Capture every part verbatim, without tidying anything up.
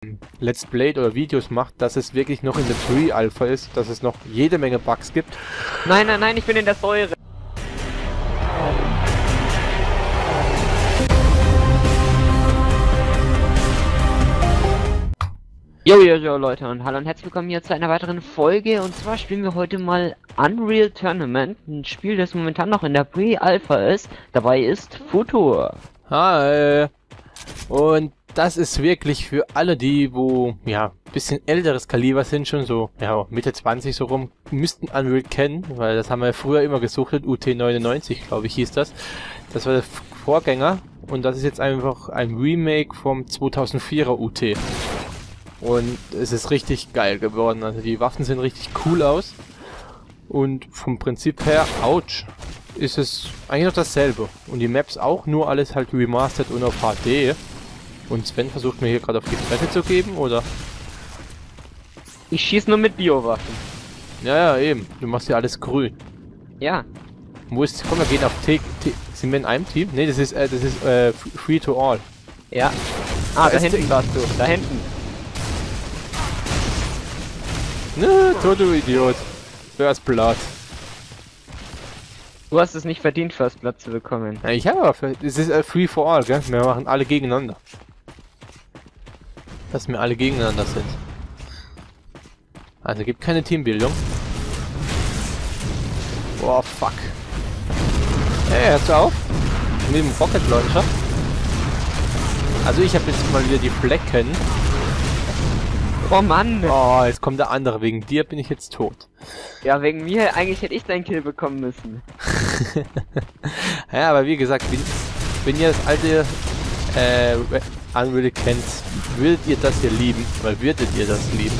Let's Play oder Videos macht, dass es wirklich noch in der Pre-Alpha ist, dass es noch jede Menge Bugs gibt. Nein, nein, nein, ich bin in der Säure. Jo, jo, jo, Leute, und hallo und herzlich willkommen hier zu einer weiteren Folge. Und zwar spielen wir heute mal Unreal Tournament, ein Spiel, das momentan noch in der Pre-Alpha ist. Dabei ist Futur. Hi! Und das ist wirklich für alle die, wo, ja, bisschen älteres Kaliber sind, schon so, ja, Mitte zwanzig so rum, müssten Unreal kennen, weil das haben wir früher immer gesuchtet, U T neunundneunzig, glaube ich, hieß das. Das war der Vorgänger und das ist jetzt einfach ein Remake vom zweitausendvierer U T. Und es ist richtig geil geworden, also die Waffen sehen richtig cool aus und vom Prinzip her, ouch, ist es eigentlich noch dasselbe. Und die Maps auch, nur alles halt remastered und auf H D. Und Sven versucht mir hier gerade auf die Fresse zu geben, oder? Ich schieß nur mit Biowaffen. Ja, ja, eben. Du machst ja alles grün. Ja. Wo ist... Komm, wir gehen auf T... T sind wir in einem Team? Ne, das ist, äh, das ist, äh, Free to All. Ja. Ah, da, da hinten T warst du. Da hinten. Ne, tot, du Idiot. First Blood. Du hast es nicht verdient, First Blood zu bekommen. Ja, ich habe aber... Es ist äh, Free for All, gell? Wir machen alle gegeneinander. Dass wir alle gegeneinander sind. Also gibt keine Teambildung. Boah, fuck. Hey, hörst du auf? Mit dem Rocket Launcher. Also ich habe jetzt mal wieder die Flecken. Oh Mann! Oh, jetzt kommt der andere. Wegen dir bin ich jetzt tot. Ja, wegen mir. Eigentlich hätte ich deinen Kill bekommen müssen. Ja, aber wie gesagt, wenn, wenn ihr das alte äh, Unreal kennt, würdet ihr das hier lieben. Weil würdet ihr das lieben.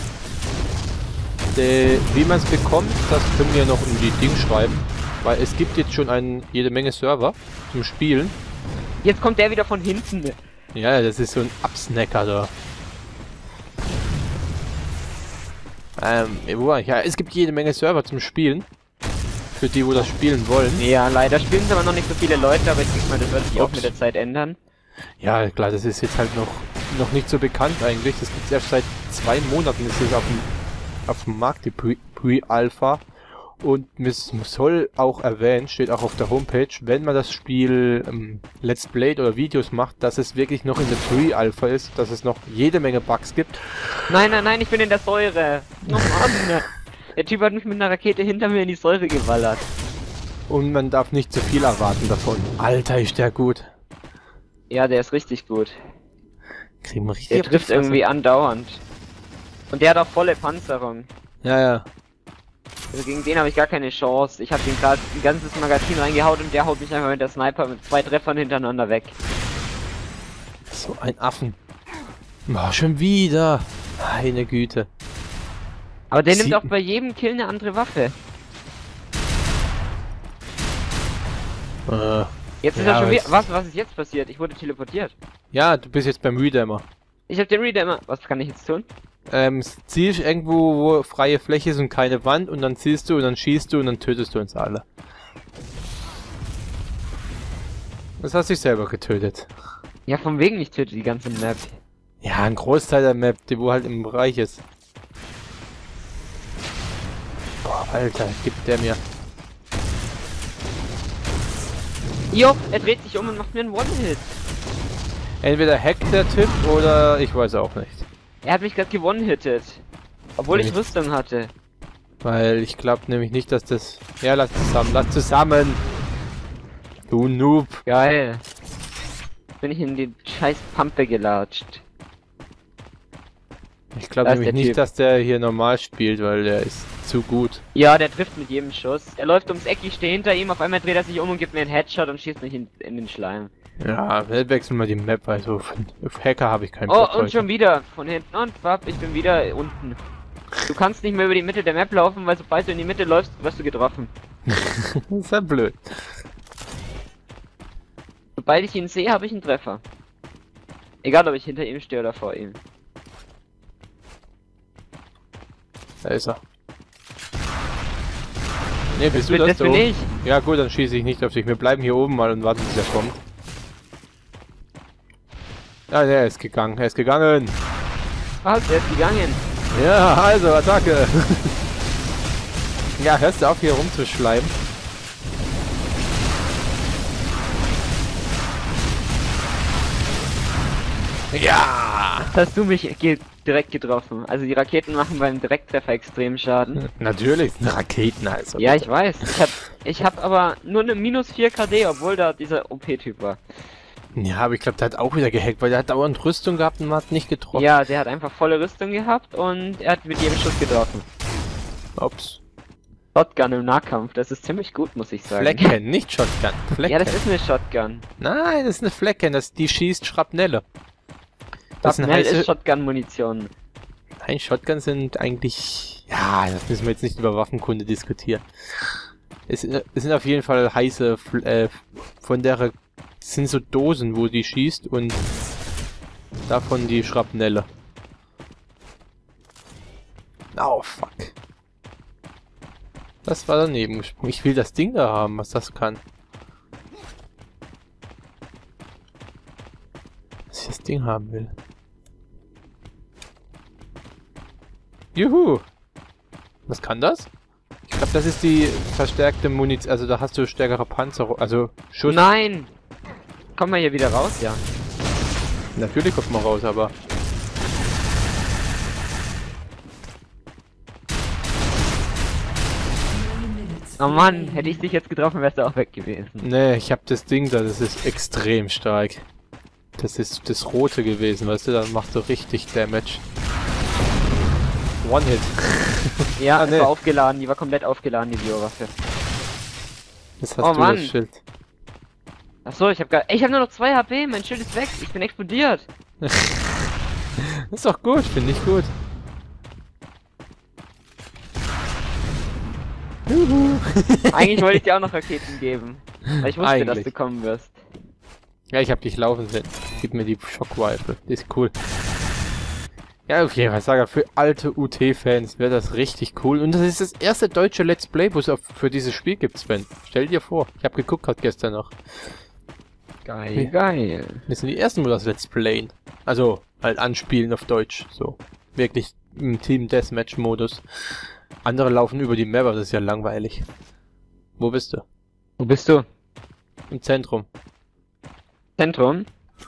De, wie man es bekommt, das können wir noch in die Ding schreiben. Weil es gibt jetzt schon ein, jede Menge Server zum Spielen. Jetzt kommt der wieder von hinten. Ja, das ist so ein Absnacker da. Ähm, wo war ich? Ja, es gibt jede Menge Server zum Spielen. Für die, wo das spielen wollen. Ja, leider spielen es aber noch nicht so viele Leute, aber ich denke mal, das wird sich auch mit der Zeit ändern. Ja, klar, das ist jetzt halt noch noch nicht so bekannt eigentlich. Das gibt es erst seit zwei Monaten, ist es auf dem, auf dem Markt, die Pre-Alpha. Und es soll auch erwähnt, steht auch auf der Homepage, wenn man das Spiel ähm, Let's Play oder Videos macht, dass es wirklich noch in der Pre-Alpha ist, dass es noch jede Menge Bugs gibt. Nein, nein, nein, ich bin in der Säure. Oh Mann. Der Typ hat mich mit einer Rakete hinter mir in die Säure gewallert. Und man darf nicht zu viel erwarten davon. Alter, ist der gut. Ja, der ist richtig gut. Kriegen wir richtig. Der trifft irgendwie andauernd. Und der hat auch volle Panzerung. Ja, ja. Also gegen den habe ich gar keine Chance. Ich habe den gerade ein ganzes Magazin reingehaut und der haut mich einfach mit der Sniper mit zwei Treffern hintereinander weg. So ein Affen. Oh, schon wieder. Meine Güte. Aber der Sie nimmt auch bei jedem Kill eine andere Waffe. Äh, jetzt ist ja, er schon wieder... Was, was ist jetzt passiert? Ich wurde teleportiert. Ja, du bist jetzt beim Redammer. Ich hab den Redammer. Was kann ich jetzt tun? Ähm, ziehst irgendwo, wo freie Fläche ist und keine Wand und dann ziehst du und dann schießt du und dann tötest du uns alle. Das hast du dich selber getötet. Ja, vom wegen ich töte die ganze Map. Ja, ein Großteil der Map, die wo halt im Bereich ist. Boah, Alter, gibt der mir. Jo, er dreht sich um und macht mir einen One-Hit. Entweder hackt der Typ oder ich weiß auch nicht. Er hat mich gerade gewone-hittet. Obwohl ich Rüstung hatte. Weil ich glaube nämlich nicht, dass das... Ja, lass zusammen, lass zusammen! Du Noob! Geil. Bin ich in die scheiß Pampe gelatscht. Ich glaube nämlich nicht, typ. dass der hier normal spielt, weil der ist zu gut. Ja, der trifft mit jedem Schuss. Er läuft ums Eck, ich stehe hinter ihm, auf einmal dreht er sich um und gibt mir einen Headshot und schießt mich in, in den Schleim. Ja, wechseln wir die Map, also auf Hacker habe ich keinen Oh, Bock und heute. schon wieder von hinten. Und Fab, ich bin wieder unten. Du kannst nicht mehr über die Mitte der Map laufen, weil sobald du in die Mitte läufst, wirst du getroffen. Das ist ja blöd. Sobald ich ihn sehe, habe ich einen Treffer. Egal, ob ich hinter ihm stehe oder vor ihm. Da ist er. Ne, bist das du das, das bin ich. Ja gut, dann schieße ich nicht auf dich. Wir bleiben hier oben mal und warten, bis er kommt. Ja, der ist gegangen. Er ist gegangen. Was? Der ist gegangen. Ja, also, Attacke. Ja, hörst du auf, hier rumzuschleimen? Ja! Jetzt hast du mich ge direkt getroffen. Also die Raketen machen beim Direkttreffer extrem Schaden. Natürlich sind Raketen also. Ja, ich weiß. Ich hab, ich hab aber nur eine minus vier K D, obwohl da dieser O P-Typ war. Ja, aber ich glaube, der hat auch wieder gehackt, weil der hat dauernd Rüstung gehabt und hat nicht getroffen. Ja, der hat einfach volle Rüstung gehabt und er hat mit jedem Schuss getroffen. Ups. Shotgun im Nahkampf, das ist ziemlich gut, muss ich sagen. Flecken, nicht Shotgun. Flecken. Ja, das ist eine Shotgun. Nein, das ist eine Flecken, das, die schießt Schrapnelle. Das sind Schrapnell heiße... ist Shotgun-Munition. Nein, Shotguns sind eigentlich... Ja, das müssen wir jetzt nicht über Waffenkunde diskutieren. Es, es sind auf jeden Fall heiße... Fl- Äh, von der... sind so Dosen, wo die schießt und... davon die Schrapnelle. Oh, fuck. Das war daneben gesprungen. Ich will das Ding da haben, was das kann. Dass ich das Ding haben will. Juhu! Was kann das? Ich glaube, das ist die verstärkte Munition. Also da hast du stärkere Panzer. Also Schuss. Nein! Kommen wir hier wieder raus? Ja. Natürlich kommt man raus, aber... Oh Mann, hätte ich dich jetzt getroffen, wärst du auch weg gewesen. Nee, ich habe das Ding da, das ist extrem stark. Das ist das rote gewesen, weißt du, dann macht so richtig Damage. One-Hit. Ja, Ah, es nee. war aufgeladen, die war komplett aufgeladen, die Biowaffe. Das hast Oh du Mann. das Schild. Achso, ich hab gar. Ich hab nur noch zwei H P, mein Schild ist weg, ich bin explodiert. Ist doch gut, finde ich gut. Juhu. Eigentlich wollte ich dir auch noch Raketen geben. Weil ich wusste, Eigentlich. dass du kommen wirst. Ja, ich hab dich laufen sehen. Gib mir die Schockwaffe. Die ist cool. Ja, auf jeden Fall, sage für alte U T-Fans wäre das richtig cool. Und das ist das erste deutsche Let's Play, wo es auf- für dieses Spiel gibt, Sven. Stell dir vor. Ich habe geguckt gerade gestern noch. Geil, geil. Wir sind die ersten, wo das Let's Playen. Also, halt anspielen auf Deutsch. So. Wirklich im Team Deathmatch-Modus. Andere laufen über die Map, aber das ist ja langweilig. Wo bist du? Wo bist du? Im Zentrum. Zentrum?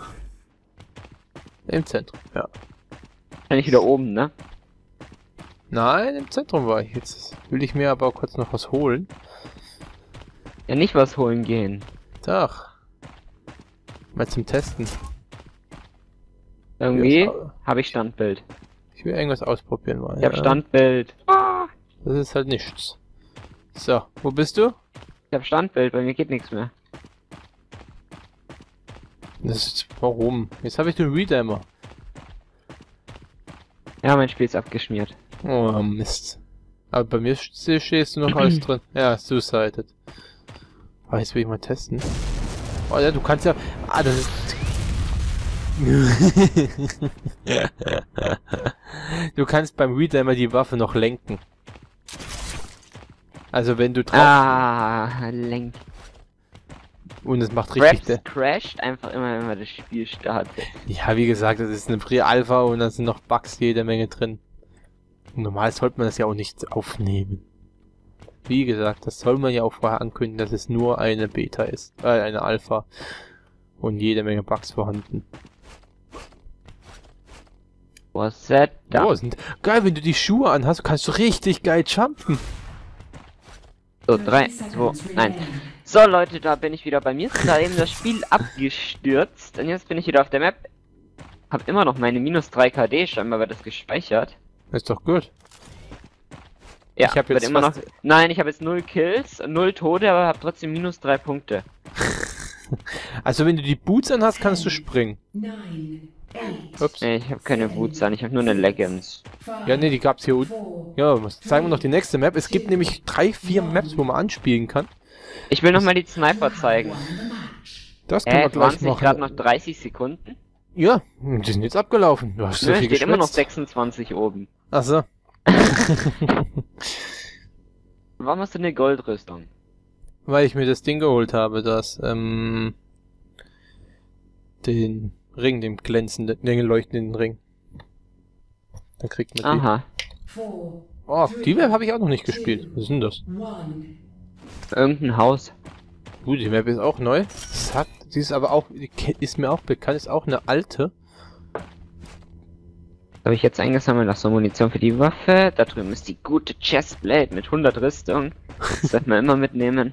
Im Zentrum, ja. Wahrscheinlich wieder oben, ne? Nein, im Zentrum war ich. Jetzt will ich mir aber kurz noch was holen. Ja, nicht was holen gehen. Doch. Mal zum Testen. Irgendwie Ja, habe ich Standbild. ich will irgendwas ausprobieren mal. Ich hab Standbild. Ah, Das ist halt nichts. So, wo bist du? ich hab Standbild, bei mir geht nichts mehr. Das ist, warum? Jetzt habe ich den Redammer. Ja, mein Spiel ist abgeschmiert. Oh, Mist. Aber bei mir st- stehst du noch alles drin. Ja, Suicided. Oh, jetzt will ich mal testen. Oh ja, du kannst ja... Ah, das ist... Du kannst beim Redammer die Waffe noch lenken. Also wenn du drauf... Ah, lenk. Und es macht richtig... Fraps crasht einfach immer, wenn man das Spiel startet. Ja, wie gesagt, das ist eine Pre-Alpha und da sind noch Bugs jede Menge drin. Normal sollte man das ja auch nicht aufnehmen. Wie gesagt, das soll man ja auch vorher ankündigen, dass es nur eine Beta ist, äh, eine Alpha. Und jede Menge Bugs vorhanden. Was that? Da. Oh, sind geil, wenn du die Schuhe anhast, kannst du richtig geil jumpen. So, drei, zwei, eins. So Leute, da bin ich wieder. Bei mir ist da eben das Spiel abgestürzt. Und jetzt bin ich wieder auf der Map. Hab immer noch meine minus drei K D, scheinbar wird das gespeichert. Ist doch gut. Ja, Ich hab wird jetzt immer noch. fast- Nein, ich habe jetzt null Kills, null Tode, aber habe trotzdem minus drei Punkte. Also wenn du die Boots anhast, kannst du springen. Ups. Nee, ich habe keine Boots an, ich habe nur eine Leggings. Ja, nee, die gab's hier unten. Ja, was- zeigen wir noch die nächste Map. Es gibt nämlich drei, vier Maps, wo man anspielen kann. Ich will nochmal die Sniper zeigen. Das können Äh, wir gleich zwanzig gerade machen. noch dreißig Sekunden? Ja, die sind jetzt abgelaufen. Du hast so Nö, viel steht immer noch geschwätzt. sechsundzwanzig oben. Ach so. Warum hast du eine Goldrüstung? Weil ich mir das Ding geholt habe, das, ähm, den Ring, den glänzenden, den leuchtenden Ring. Dann kriegt man die. Aha. Oh, die Map habe ich auch noch nicht gespielt. Was ist denn das? Irgendein Haus. Gut, die Map ist auch neu. Zack, die ist aber auch, die ist mir auch bekannt, ist auch eine alte. Habe ich jetzt eingesammelt nach so Munition für die Waffe. Da drüben ist die gute Chestplate mit hundert Rüstung. Das wird man immer mitnehmen.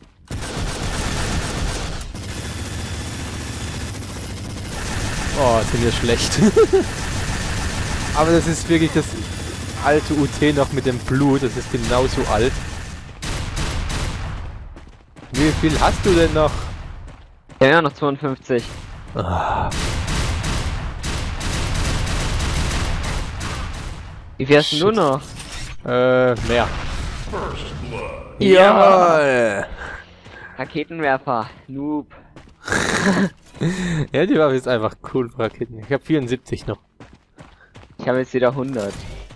Oh, sind wir schlecht. Aber das ist wirklich das alte U T noch mit dem Blut, das ist genauso alt. Wie viel hast du denn noch? Ja, ja, noch zweiundfünfzig. Ah. Wie viel hast du noch? Äh, mehr. Ja. Jawohl! Raketenwerfer, Noob. Ja, die Waffe ist einfach cool für Raketen. Ich habe vierundsiebzig noch. Ich habe jetzt wieder hundert.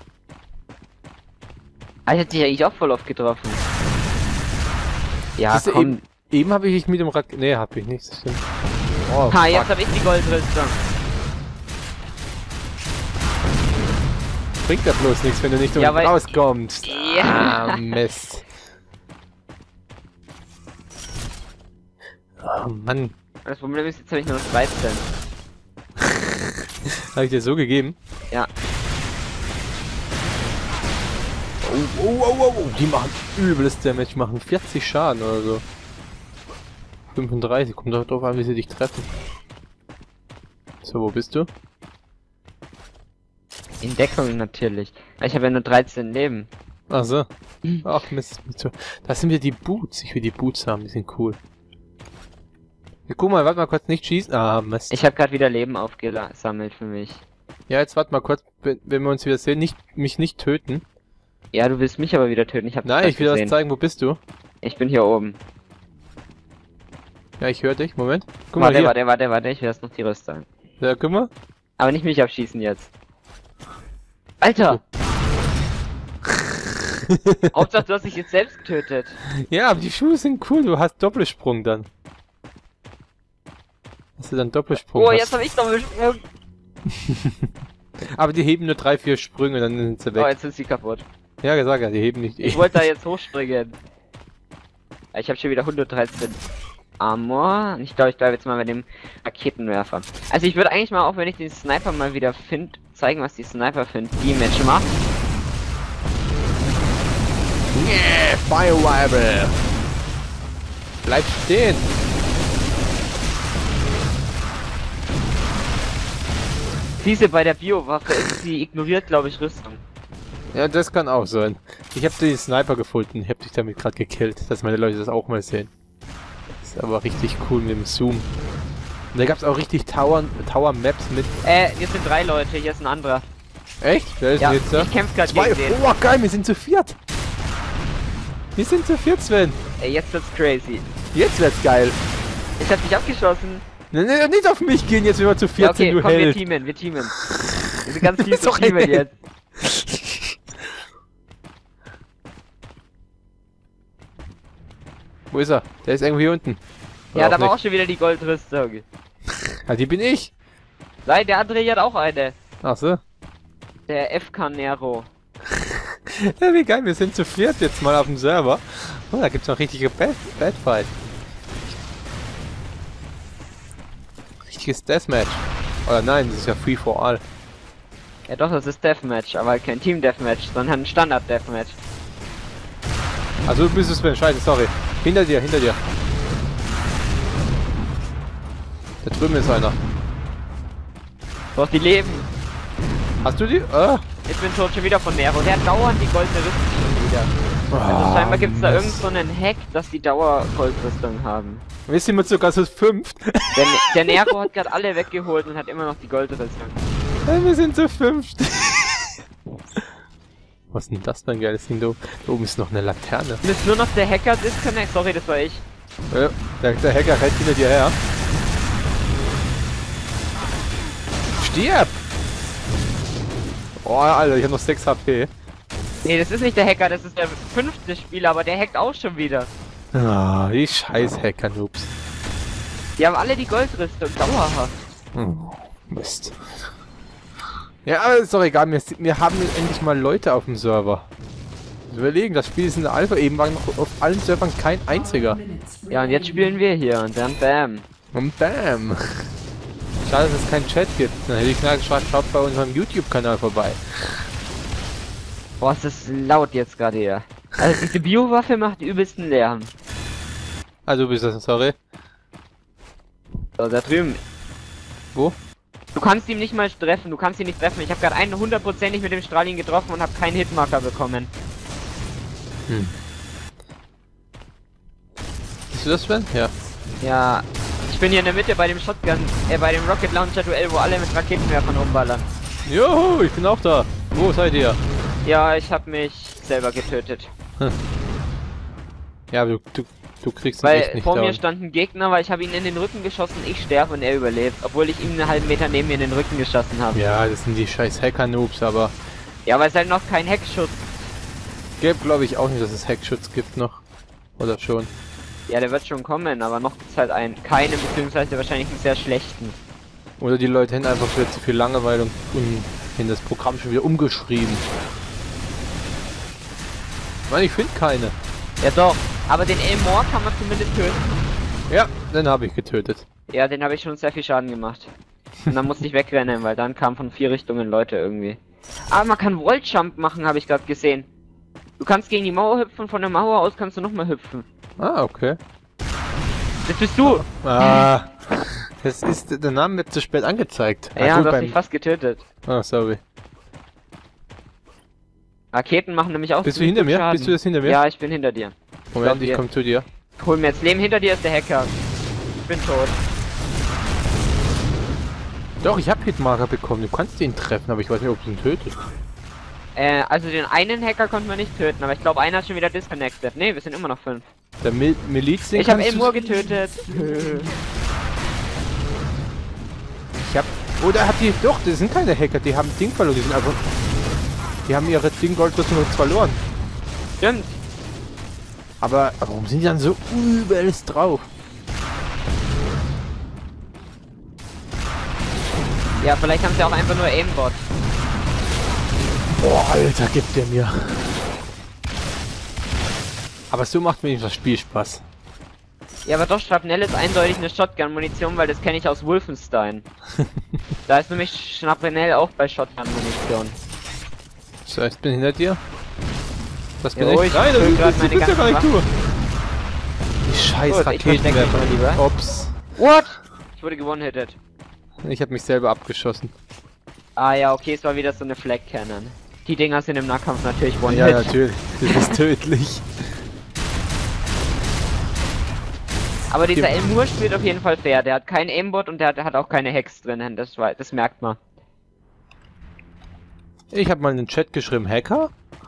Ah, ich hab dich eigentlich auch voll oft getroffen. Ja, Siehst du, komm. Eben, eben habe ich dich mit dem Raket... Nee, habe ich nicht. Das stimmt. Oh, Ha, fuck. jetzt habe ich die Goldrüstung. Bringt ja bloß nichts, wenn du nicht Ja, unten weil- rauskommst. Ja. Ah, Mist. Oh Mann. Das Problem ist, jetzt habe ich nur noch dreizehn. Habe ich dir so gegeben? Ja. Oh, oh, oh, oh, oh. Die machen übles Damage, machen vierzig Schaden oder so. fünfunddreißig, kommt doch drauf an, wie sie dich treffen. So, wo bist du? In Deckung natürlich. Ich habe ja nur dreizehn Leben. Ach so. Ach Mist. Mist. Da sind wir die Boots. Ich will die Boots haben, die sind cool. Ja, guck mal, warte mal kurz, nicht schießen. Ah, Mist. Ich habe gerade wieder Leben aufgesammelt für mich. Ja, jetzt warte mal kurz, wenn wenn wir uns wieder sehen, nicht, mich nicht töten. Ja, du willst mich aber wieder töten. Ich habe Nein, ich will das zeigen, wo bist du? Ich bin hier oben. Ja, ich höre dich, Moment. Guck Warte, mal hier. warte, warte, warte, ich will erst noch die Rüstung. Ja, guck mal. Aber nicht mich abschießen jetzt. Alter! Hauptsache, du hast dich jetzt selbst getötet. Ja, aber die Schuhe sind cool, du hast Doppelsprung dann. Dass du dann Doppelsprung Oh, hast. jetzt habe ich Doppelsprung. Aber die heben nur drei, vier Sprünge, dann sind sie weg. Oh, jetzt sind sie kaputt. Ja, gesagt, ja, die heben nicht. Ich wollte da jetzt hochspringen. Ich habe schon wieder hundertdreizehn Armor. Ich glaube, ich bleibe jetzt mal bei dem Raketenwerfer. Also ich würde eigentlich mal, auch wenn ich den Sniper mal wieder finde, zeigen, was die Sniper für ein Team-Match macht. Yeah, Fire Rifle! Bleib stehen! Diese bei der Biowaffe ist, sie ignoriert, glaube ich, Rüstung. Ja, das kann auch sein. Ich habe den Sniper gefunden. Ich habe dich damit gerade gekillt, dass meine Leute das auch mal sehen. Das ist aber richtig cool mit dem Zoom. Und da gab es auch richtig Tower, Tower Maps mit. Äh, hier sind drei Leute, hier ist ein anderer. Echt? Wer ist Ja, denn jetzt da? ich kämpfe gerade Zwei. gegen den. Oh, geil, wir sind zu viert! Wir sind zu viert, Sven! Ey, jetzt wird's crazy. Jetzt wird's geil! Ich hab dich abgeschossen. Ne, ne, nicht auf mich gehen, jetzt wenn wir zu viert Ja, okay, sind, du komm, wir Held! teamen, wir teamen. Wir sind ganz viel Ist zu doch teamen ein- jetzt. Wo ist er? Der ist irgendwo hier unten. Ja, da Oder war auch auch schon wieder die Goldrüstung. nicht. Ah, die bin ich! Nein, der andere hier hat auch eine. Ach so. Der F K Nero. Ja, wie geil, wir sind zu viert jetzt mal auf dem Server. Oh, da gibt's noch richtige Bad, Bad Fight. Richtiges Deathmatch. Oder nein, das ist ja Free for All. Ja doch, das ist Deathmatch, aber kein Team Deathmatch, sondern ein Standard Deathmatch. Also du müsstest mir entscheiden, sorry. Hinter dir, hinter dir. Da drüben ist einer. Du hast die Leben. Hast du die? Ah. Ich bin tot schon wieder von Nero. Der hat dauernd die goldene Rüstung schon wieder. Also scheinbar gibt's da irgend so einen Hack, dass die Dauer Goldrüstung haben. Wir sind jetzt sogar zu fünft. Der, der Nero hat gerade alle weggeholt und hat immer noch die Goldrüstung. Ja, wir sind zu fünft. Was ist denn das für ein geiles Ding? Da da oben ist noch eine Laterne. Und jetzt nur noch der Hacker Disconnect. Sorry, das war ich. Ja, der, der Hacker rennt hinter dir her. Stirb! Oh, Alter, ich habe noch sechs H P. Nee, das ist nicht der Hacker, das ist der fünfte Spieler, aber der hackt auch schon wieder. Ah, die scheiß Hacker-Noobs. Die haben alle die Goldrüstung, dauerhaft. Hm, Mist. Ja, aber ist doch egal, wir, wir haben jetzt endlich mal Leute auf dem Server. Überlegen, das Spiel ist in der Alpha, eben war noch auf allen Servern kein einziger. Ja, und jetzt spielen wir hier und dann bam. Und bam. Schade, dass es keinen Chat gibt. Dann hätte ich gesagt, schaut, schaut bei unserem YouTube-Kanal vorbei. Boah, es ist laut jetzt gerade hier. Also diese Biowaffe macht übelsten Lärm. Also, du bist das, sorry. So, da drüben. Wo? Du kannst ihn nicht mal treffen, du kannst ihn nicht treffen. Ich habe gerade einen hundertprozentig mit dem Strahlin getroffen und habe keinen Hitmarker bekommen. Hm. Bist du das, Sven? Ja. Ja, ich bin hier in der Mitte bei dem Shotgun, äh, bei dem Rocket Launcher Duell, wo alle mit Raketenwerfern rumballern. Joho, ich bin auch da. Wo seid ihr? Ja, ich habe mich selber getötet. Ja, aber du, du, du kriegst ihn Weil echt nicht vor mir down. stand ein Gegner, weil ich habe ihn in den Rücken geschossen, ich sterbe und er überlebt. Obwohl ich ihm einen halben Meter neben mir in den Rücken geschossen habe. Ja, das sind die scheiß Hacker-Noobs, aber... Ja, weil es halt noch kein Heckschutz. Gibt glaube ich auch nicht, dass es Hackschutz gibt noch. Oder schon. Ja, der wird schon kommen, aber noch gibt's halt einen. Keinen, beziehungsweise wahrscheinlich einen sehr schlechten. Oder die Leute haben einfach wieder zu viel Langeweile und, und in das Programm schon wieder umgeschrieben. Nein, ich finde keine. Ja doch, aber den Elmore kann man zumindest töten. Ja, den habe ich getötet. Ja, den habe ich schon sehr viel Schaden gemacht. Und dann musste ich wegrennen, weil dann kamen von vier Richtungen Leute irgendwie. Aber man kann Wall-Jump machen, habe ich gerade gesehen. Du kannst gegen die Mauer hüpfen, von der Mauer aus kannst du nochmal hüpfen. Ah, okay. Das bist du! Ah, das ist, der Name wird zu spät angezeigt. Ja, gut, du hast beim- mich fast getötet. Ah, sorry. Raketen machen nämlich auch Bist du ziemlich hinter gut mir? Schaden. Bist du jetzt hinter mir? Ja, ich bin hinter dir. Moment, glaub, ich ihr- komme zu dir. Hol mir jetzt Leben, hinter dir ist der Hacker. Ich bin tot. Doch, ich habe Hitmarker bekommen. Du kannst ihn treffen, aber ich weiß nicht, ob du ihn tötest. Äh, also den einen Hacker konnten wir nicht töten, aber ich glaube einer hat schon wieder disconnected. Ne, wir sind immer noch fünf. Der Mil Miliz, den Ich habe kannst du- Elmore getötet. Ich hab... Oder hat die... Doch, das sind keine Hacker, die haben Ding verloren. Die sind einfach... Die haben ihre Ding Goldrüstung verloren. Stimmt. Aber warum sind die dann so übelst drauf? Ja, vielleicht haben sie auch einfach nur Aimbot. Boah, Alter, gibt der mir. Aber so macht mir das Spiel Spaß. Ja, aber doch, Schrapnell ist eindeutig eine Shotgun-Munition, weil das kenne ich aus Wolfenstein. Da ist nämlich Schrapnell auch bei Shotgun-Munition. So, ich bin hinter dir. Das bin Ja, oh, ich. ich Nein, das füll bist, grad das meine bist ja gar nicht ganzen du. Die scheiß Gut, ich versteck mich Raketenwerfer. mal lieber. Ups. What? Ich wurde gewonnen-hitted. Ich habe mich selber abgeschossen. Ah ja, okay, es war wieder so eine Flag Cannon. Die Dinger sind im Nahkampf natürlich one Ja, hit. natürlich. Das ist tödlich. Aber dieser Stimmt. Elmure spielt auf jeden Fall fair. Der hat keinen Aimbot und der hat, der hat auch keine Hacks drinnen. Das, war, das merkt man. Ich habe mal in den Chat geschrieben, Hacker?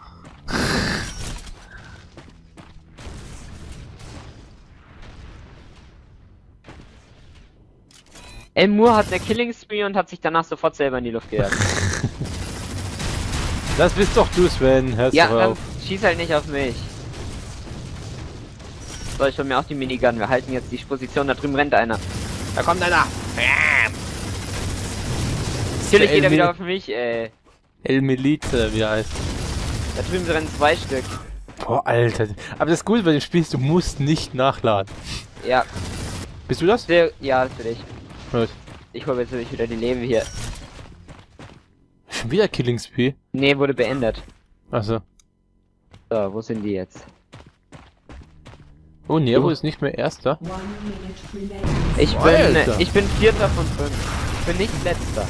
Elmure hat eine Killing Spree und hat sich danach sofort selber in die Luft gejagt. Das bist doch du, Sven. Hörst Ja, du dann auf. schieß halt nicht auf mich. So, ich hol mir auch die Minigun. Wir halten jetzt die Position. Da drüben rennt einer. Da kommt einer. Natürlich geht er El wieder Mil- auf mich, ey. El Miliz, oder wie er heißt. Da drüben rennen zwei Stück. Boah, Alter. Aber das Gute bei dem Spiel ist, du musst nicht nachladen. Ja, Bist du das? sehr, ja, das bin ich. Gut. Ich hol jetzt natürlich wieder die Leben hier. Schon wieder Killing Spree? Nee, wurde beendet. Achso. So, wo sind die jetzt? Oh, Nervo Du. ist nicht mehr Erster. Ich bin, Alter. ich bin Vierter von fünf. Ich bin nicht Letzter.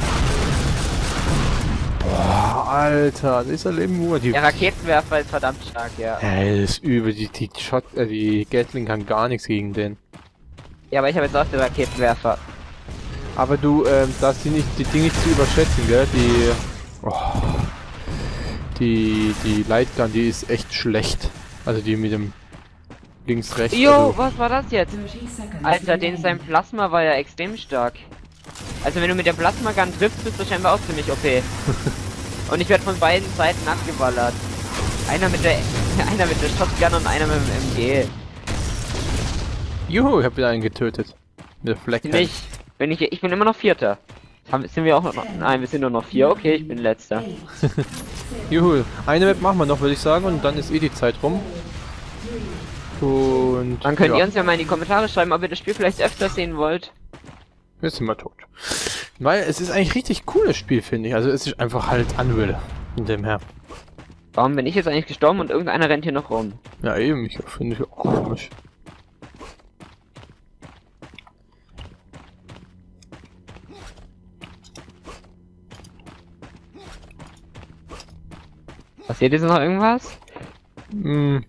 Boah, Alter. Das ist ja Leben nur. Die Der Raketenwerfer ist verdammt stark, ja. Hey, das ist übel. Die, die Shot, äh, die Gatling kann gar nichts gegen den. Ja, aber ich habe jetzt auch den Raketenwerfer. Aber du, ähm, darfst die nicht, die Dinge nicht zu überschätzen, gell? Die, oh, die, die Lightgun, die ist echt schlecht. Also die mit dem links, rechts. Jo, also, was war das jetzt? Alter, den sein Plasma war ja extrem stark. Also wenn du mit der Plasma-Gun triffst, bist du scheinbar auch ziemlich O P. Und ich werde von beiden Seiten abgeballert. Einer mit der einer mit der Shotgun und einer mit dem M G. Juhu, ich hab wieder einen getötet. Mit der Fleck. Bin ich, bin ich, ich bin immer noch Vierter. Haben, sind wir auch noch... Nein, wir sind nur noch vier. Okay, ich bin letzter. Juhu. Eine Map machen wir noch, würde ich sagen, und dann ist eh die Zeit rum. Und... Dann könnt ja. ihr uns ja mal in die Kommentare schreiben, ob ihr das Spiel vielleicht öfter sehen wollt. Jetzt sind wir tot. Weil es ist eigentlich richtig cooles Spiel, finde ich. Also es ist einfach halt Unreal. In dem her. Warum bin ich jetzt eigentlich gestorben und irgendeiner rennt hier noch rum? Ja eben, ich finde ich auch komisch. Passiert jetzt noch irgendwas? Hm.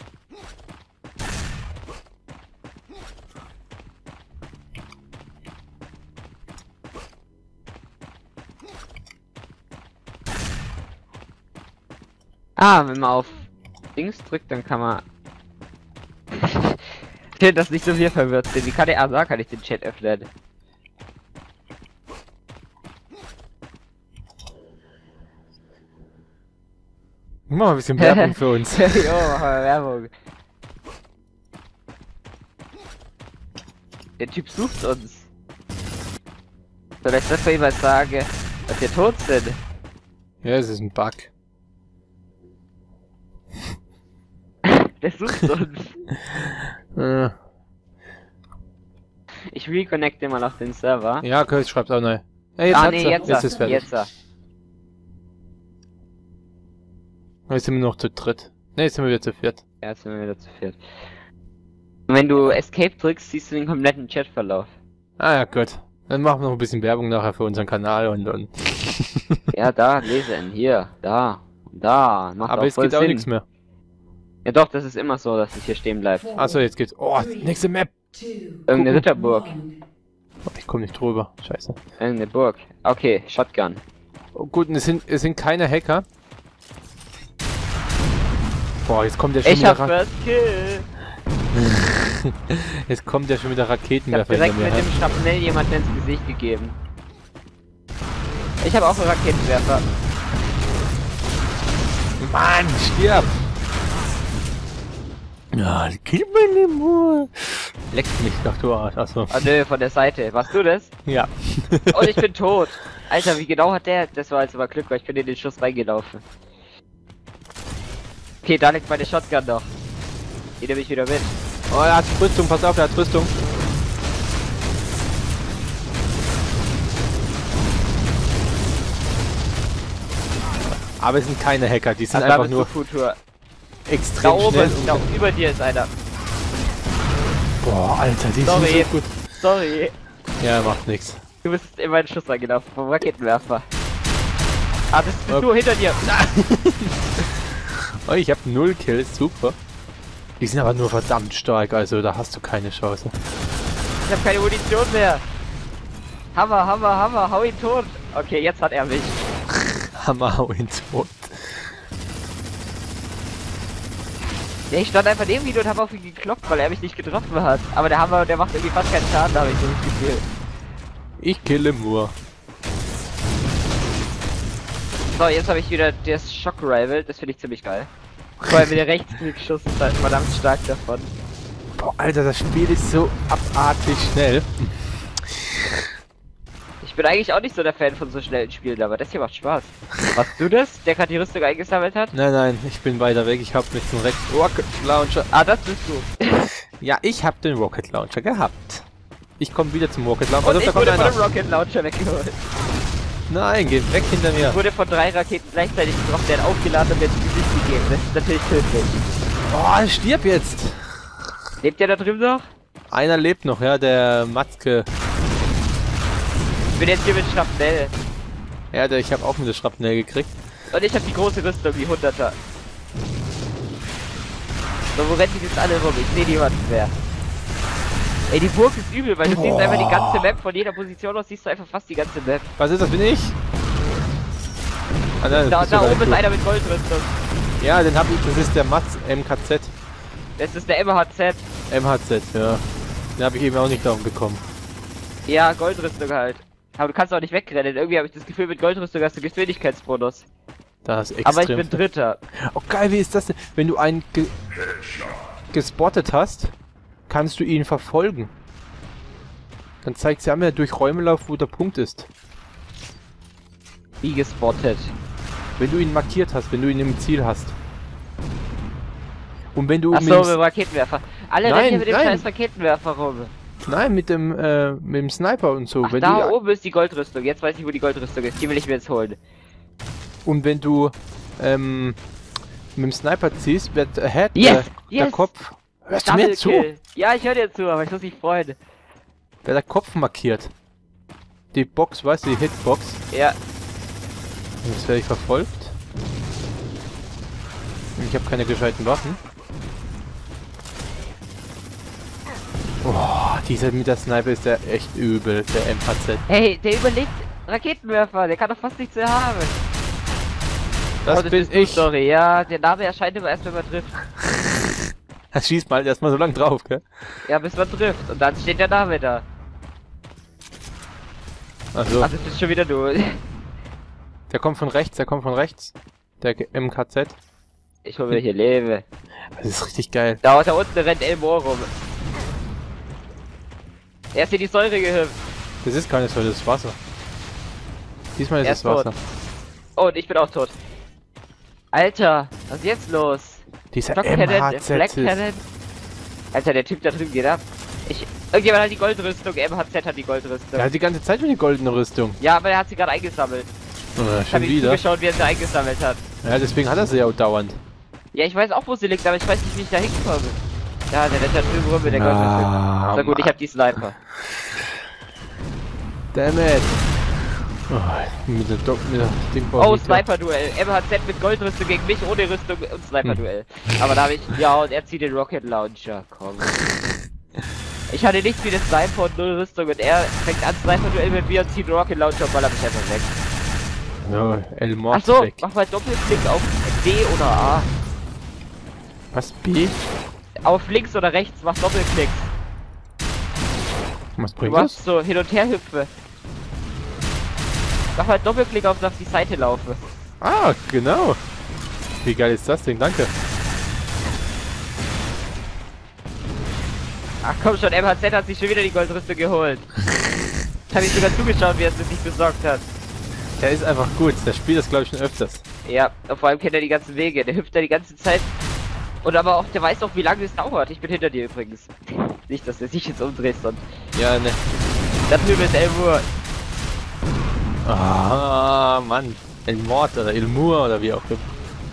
Ah, wenn man auf Dings drückt, dann kann man... Schön, dass nicht so viel verwirrt sind. Wie kann der A kann ich den Chat öffnen? Mach mal ein bisschen Werbung für uns. Jo, mach mal Werbung. Der Typ sucht uns. Soll ich das für ihn mal sagen, dass wir tot sind? Ja, es ist ein Bug. Der sucht uns. Äh, Ich reconnecte mal auf den Server. ja, Kurt schreibt auch neu. Ja, jetzt Ah hat's nee, er. jetzt, jetzt ist fertig. jetzt. Jetzt. Jetzt sind wir noch zu dritt. Ne, jetzt sind wir wieder zu viert. Ja, jetzt sind wir wieder zu viert. Und wenn du Escape drückst, siehst du den kompletten Chatverlauf. Ah ja, gut. Dann machen wir noch ein bisschen Werbung nachher für unseren Kanal und und. Ja, da, lesen, hier, da, da. Macht Aber auch jetzt voll geht auch Sinn. nichts mehr. Ja doch, das ist immer so, dass es hier stehen bleibt. Achso, jetzt geht's. Oh, nächste Map. Irgendeine Ritterburg. Oh, ich komme nicht drüber. Scheiße. Irgendeine Burg. Okay, Shotgun. Oh, gut, und es sind, es sind keine Hacker. Boah, jetzt kommt der schon Ich wieder hab Ra First Kill. Jetzt kommt der schon wieder Ich hab Raketenwerfer direkt hinter mir. mit dem Schrapnell jemanden ins Gesicht gegeben. Ich habe auch einen Raketenwerfer. Mann, stirb! Ja, gib mir den Mur. Leckt mich doch, du Arsch. Achso. Oh nö, von der Seite. Warst du das? Ja. Und ich bin tot. Alter, wie genau hat der... Das war jetzt aber Glück, weil ich bin in den Schuss reingelaufen. Okay, da liegt meine Shotgun noch. Die nehme ich wieder mit. Oh, er hat Rüstung, pass auf, er hat Rüstung. Aber es sind keine Hacker, die sind Ach, einfach nur Futur. extrem Da oben, schnell. ist, da über dir ist einer. Boah, Alter, die Sorry. sind so gut. Sorry. Ja, macht nichts. Du bist in meinen Schuss reingelaufen vom Raketenwerfer. Ah, das ist Okay. nur hinter dir. Oh, ich habe null Kills, super. Die sind aber nur verdammt stark, also da hast du keine Chance. Ich habe keine Munition mehr. Hammer, Hammer, Hammer, hau ihn tot. Okay, jetzt hat er mich. Hammer, hau ihn tot. Ja, ich stand einfach neben ihm und habe auf ihn geklopft, weil er mich nicht getroffen hat. Aber der Hammer, der macht irgendwie fast keinen Schaden, habe ich so das Gefühl. Ich kille Moore. So, jetzt habe ich wieder das Shock Rival, das finde ich ziemlich geil. Vor allem mit der Rechtsklickschuss ist halt verdammt stark davon. Boah, Alter, das Spiel ist so abartig schnell. Ich bin eigentlich auch nicht so der Fan von so schnellen Spielen, aber das hier macht Spaß. Warst du das, der gerade die Rüstung eingesammelt hat? Nein, nein, ich bin weiter weg. Ich hab mit dem Rex Rocket Launcher. Ah, das bist du. Ja, ich hab den Rocket Launcher gehabt. Ich komme wieder zum Rocket Launcher. Und Also, ich da kommt wurde von einer. dem Rocket Launcher weggeholt. Nein, geh weg hinter mir. Ich wurde von drei Raketen gleichzeitig getroffen, der hat aufgeladen und mir ins Gesicht gegeben. Das ist natürlich tödlich. Oh, stirb jetzt. Lebt der da drüben noch? Einer lebt noch, ja, der Matzke. Ich bin jetzt hier mit Schrapnell. Ja, der, ich habe auch mit der Schrapnell gekriegt. Und ich habe die große Rüstung, die hunderter. So, wo rennen die jetzt alle rum? Ich sehe niemanden mehr. Ey, die Burg ist übel, weil du Boah. siehst einfach die ganze Map, von jeder Position aus siehst du einfach fast die ganze Map. Was ist das, bin ich? Ah, nein, das Da, bist du da gar oben nicht ist du. einer mit Goldrüstung. Ja, den hab ich, das ist der Matz M K Z. Das ist der M H Z. M H Z, ja. Den habe ich eben auch nicht darum bekommen. Ja, Goldrüstung halt. Aber du kannst auch nicht wegrennen. Irgendwie habe ich das Gefühl, mit Goldrüstung hast du Geschwindigkeitsbonus. Da ist extrem. Aber ich bin Dritter. Oh geil, wie ist das denn? Wenn du einen ge gespottet hast, kannst du ihn verfolgen. Dann zeigt sie einmal durch Räume lauf, wo der Punkt ist. Wie gespottet. Wenn du ihn markiert hast, wenn du ihn im Ziel hast. Und wenn du Achso, mit mit dem, dem Raketenwerfer. Alle Nein, rennen hier mit dem nein. scheiß Raketenwerfer rum. nein, mit dem, äh, mit dem Sniper und so. Ach, wenn da du, oben ist die Goldrüstung. Jetzt weiß ich, wo die Goldrüstung ist. Die will ich mir jetzt holen. Und wenn du, ähm, mit dem Sniper ziehst, wird der Head, Yes, der, der yes. Kopf. Hörst du Double mir zu? Kill. Ja, ich höre dir zu, aber ich muss mich freuen. Wer der Kopf markiert. Die Box, weißt du, die Hitbox. Ja. Jetzt werde ich verfolgt. Und ich habe keine gescheiten Waffen. Oh, dieser mit der Sniper ist der echt übel, der M H Z. Hey, der überlebt Raketenwerfer. Der kann doch fast nichts mehr haben. Das, Oh, bin bist du, ich. Sorry, ja, der Name erscheint immer erst, wenn man trifft. Er schießt mal erstmal so lang drauf, gell? Ja, bis man trifft. Und dann steht der Name da. Also, Ach, das bist schon wieder du. der kommt von rechts, der kommt von rechts. Der M K Z. Ich hol mir hier Lebe. Das ist richtig geil. Da, da unten rennt Elmore rum. Er ist in die Säure gehüpft. Das ist keine Säule, das ist Wasser. Diesmal ist Er es ist tot. Wasser. Oh, und ich bin auch tot. Alter, was ist jetzt los? Dieser Black M Cannon, H Black Z ist... Cannon. Alter, der Typ da drüben geht ab. Ich, irgendjemand hat die Goldrüstung, M H Z hat die Goldrüstung. Der hat die ganze Zeit mit die goldene Rüstung. Ja, aber er hat sie gerade eingesammelt. Oh, Ich schon habe ihm wieder. zugeschaut, wie er sie eingesammelt hat. Ja, deswegen hat er sie ja auch dauernd. Ja, ich weiß auch, wo sie liegt, aber ich weiß nicht, wie ich da hinkomme. Ja, der rennt da drüben rum mit der Ah, Goldrüstung. So gut, ich Mann. hab die Sniper. Damn it. Oh, mit der, Do mit der Ding Oh, Sniper-Duell. M H Z mit Goldrüstung gegen mich ohne Rüstung und Sniper-Duell. Aber da habe ich... Ja, und er zieht den Rocket Launcher. Komm. Ich hatte nichts wie den Sniper und null Rüstung und er fängt an Sniper-Duell mit mir und zieht den Rocket Launcher und ballert mich einfach weg. Ja, El Mord Achso, weg. mach mal Doppelklick auf D oder A. Was? B? Auf links oder rechts, mach Doppelklick. Was Du bringt das? machst so hin und her hüpfe. Mach mal Doppelklick auf auf die Seite laufe. Ah, genau. Wie geil ist das Ding? Danke. Ach komm schon, M H Z hat sich schon wieder die Goldrüstung geholt. Ich habe ihm sogar zugeschaut, wie er es sich besorgt hat. Der ist einfach gut. Der spielt das, glaube ich, schon öfters. Ja, und vor allem kennt er die ganzen Wege. Der hüpft da die ganze Zeit. Und aber auch, der weiß auch, wie lange es dauert. Ich bin hinter dir übrigens. Nicht, dass du dich jetzt umdrehst und... Ja, ne. Da drüben ist Elmur. Ah, Mann. El Mord oder El Mur oder wie auch immer.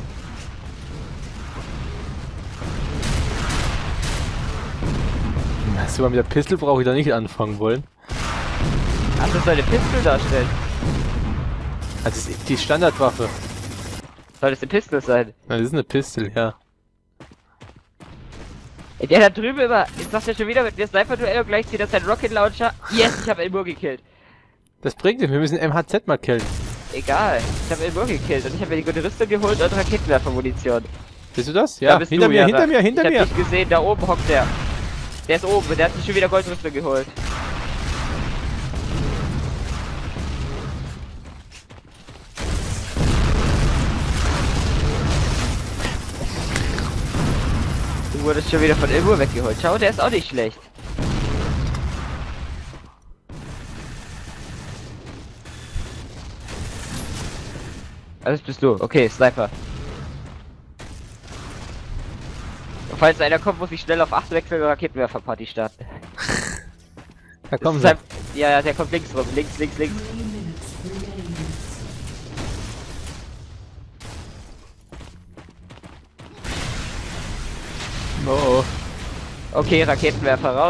Sogar mit der Pistol brauche ich da nicht anfangen wollen. Ach, das soll eine Pistol darstellen. Also das ist die Standardwaffe. Soll das eine Pistol sein? Na, das ist eine Pistol, ja. Ey, der da drüben immer... Jetzt sagt er schon wieder mit mir Sniper-Duell und gleich zieht er seinen Rocket Launcher. Yes, ich habe Elmur gekillt. Das bringt nicht, wir müssen M H Z mal killen. Egal, ich habe Elmur gekillt und ich habe mir die gute Rüstung geholt und Raketenwerfer-Munition. Bist du das? Da Ja, bist hinter du, mir, ja, hinter da. mir, hinter ich mir. hab dich gesehen, da oben hockt der. Der ist oben, der hat sich schon wieder Goldrüstung geholt. Du wurdest schon wieder von Elmur weggeholt. Schau, der ist auch nicht schlecht. Alles bist du. Okay, Sniper. Falls einer kommt, muss ich schnell auf acht wechseln und Raketenwerfer-Party starten. Da kommen Ist sie. halt- Ja, ja, der kommt links rum. Links, links, links. Oh, oh. Okay, Raketenwerfer raus.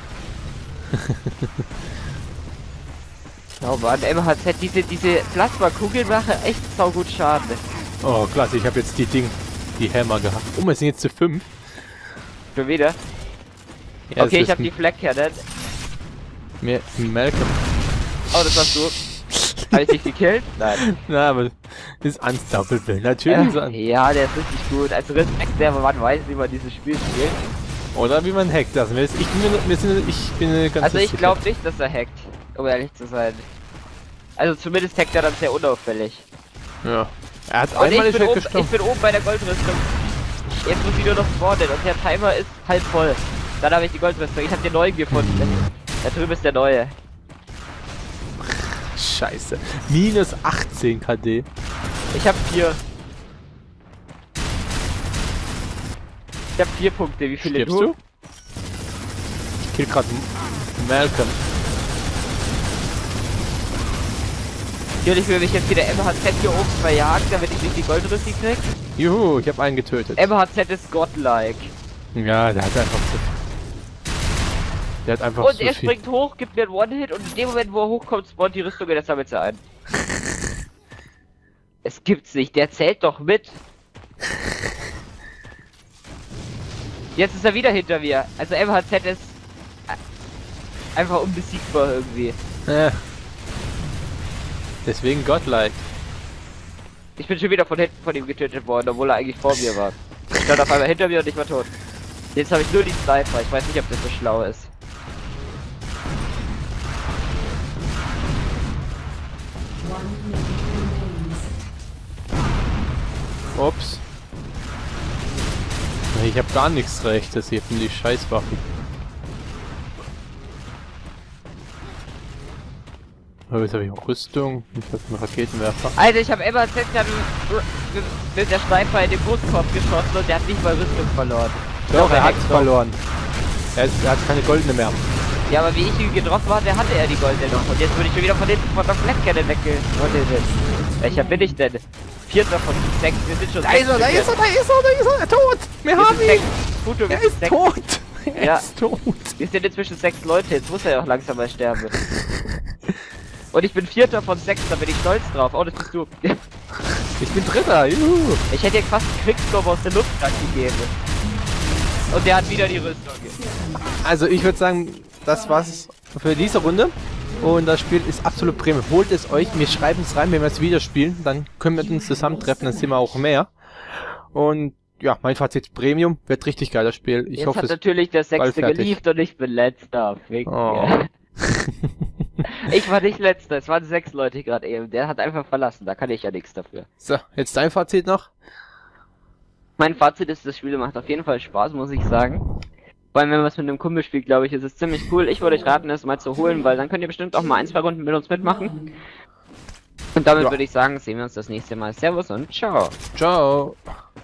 Oh Mann, M H Z, diese, diese Plasma-Kugeln machen echt saugut Schaden. Oh, klasse, ich habe jetzt die Ding, die Hammer gehabt. Oh, wir sind jetzt zu fünf. Schon wieder? Ja, Okay, das ich habe ist die Flag Cannon. mir Malcolm. Oh, das warst du. Habe ich dich gekillt? Nein. Na, aber das ist unstoppable. Natürlich ist Äh, un ja, der ist richtig gut. Also Respekt, der Mann weiß, wie man dieses Spiel spielt. Oder wie man hackt das. Wir- Ich bin mir, wir sind, ich bin mir ganz Also ich sicher. glaube nicht, dass er hackt, um ehrlich zu sein. Also zumindest hackt er dann sehr unauffällig. Ja. Er hat Und einmal ich ist bin, er oben, ich gestorben. bin oben bei der Goldrüstung. Jetzt muss ich nur noch spawnen und der Timer ist halb voll. Dann habe ich die Goldrüstung. Ich habe den neuen gefunden. Da drüben ist der neue. Scheiße. Minus achtzehn K D. Ich hab vier. Ich hab vier Punkte. Wie viele Stirbst du? Ich kill grad Malcolm. Natürlich will ich jetzt wieder M H Z hier oben verjagen, damit ich nicht die Goldrüstung krieg. Juhu, ich hab einen getötet. M H Z ist godlike. Ja, der hat einfach zu... Der hat einfach Und so er viel... springt hoch, gibt mir einen One-Hit und in dem Moment, wo er hochkommt, spawnt die Rüstung und er sammelt sie ein. Es gibt's nicht, der zählt doch mit. Jetzt ist er wieder hinter mir. Also M H Z ist einfach unbesiegbar irgendwie. Ja. Deswegen godlike. Ich bin schon wieder von hinten von ihm getötet worden, obwohl er eigentlich vor mir war. Er stand auf einmal hinter mir und ich war tot. Jetzt habe ich nur die Sniper, ich weiß nicht, ob das so schlau ist. Ups. Ich hab gar nichts Rechtes hier von die Scheißwaffen. Oh, jetzt habe ich auch Rüstung. Ich habe einen Raketenwerfer. Also ich habe M H Z gerade mit der Sniper in den Brustkorb geschossen und der hat nicht mal Rüstung verloren. Doch, er hat hackt verloren. Er, ist, er hat keine goldene mehr. Ja, aber wie ich ihn getroffen hatte, hatte er die goldene noch. Und jetzt würde ich schon wieder von hinten von der Flatcannon weggeholt. Welcher bin ich denn? Vierter von sechs. Wir sind schon Da ist er, da ist er, da ist er, da ist er, er tot! Wir haben ihn! Foto, Er ist tot! Er Ja. ist tot! Wir sind inzwischen sechs Leute, jetzt muss er ja auch langsam mal sterben. Und ich bin Vierter von sechs, da bin ich stolz drauf. Oh, das bist du. Ich bin Dritter, juhu! Ich hätte dir fast einen Quickscope aus der Luft gegeben. Und der hat wieder die Rüstung. Also ich würde sagen, das war's für diese Runde. Und das Spiel ist absolut Premium. Holt es euch, wir schreiben es rein, wenn wir es wieder spielen. Dann können wir uns zusammentreffen, dann sind wir auch mehr. Und ja, mein Fazit Premium. Wird richtig geil, das Spiel. Ich Jetzt hoffe, hat es natürlich der Sechste fertig. geliefert und ich bin Letzter. Fick Oh. mir. Ich war nicht Letzter, es waren sechs Leute gerade eben. Der hat einfach verlassen, da kann ich ja nichts dafür. So, jetzt dein Fazit noch. Mein Fazit ist, das Spiel macht auf jeden Fall Spaß, muss ich sagen. Vor allem, wenn man es mit einem Kumpel spielt, glaube ich, ist es ziemlich cool. Ich würde euch raten, es mal zu holen, weil dann könnt ihr bestimmt auch mal ein, zwei Runden mit uns mitmachen. Und damit Ja. würde ich sagen, sehen wir uns das nächste Mal. Servus und ciao. Ciao.